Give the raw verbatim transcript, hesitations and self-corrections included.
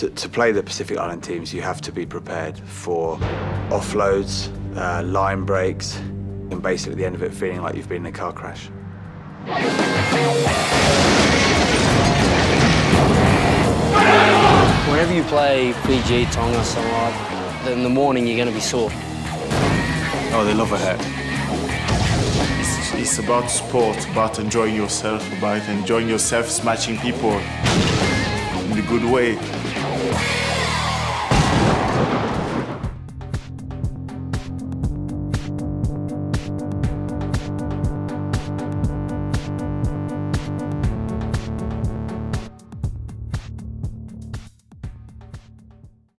To, to play the Pacific Island teams, you have to be prepared for offloads, uh, line breaks, and basically at the end of it feeling like you've been in a car crash. Whenever you play Fiji, Tonga, Samoa, in the morning you're going to be sore. Oh, they love a hat. It's, it's about sport, about enjoying yourself, about enjoying yourself, smashing people in a good way.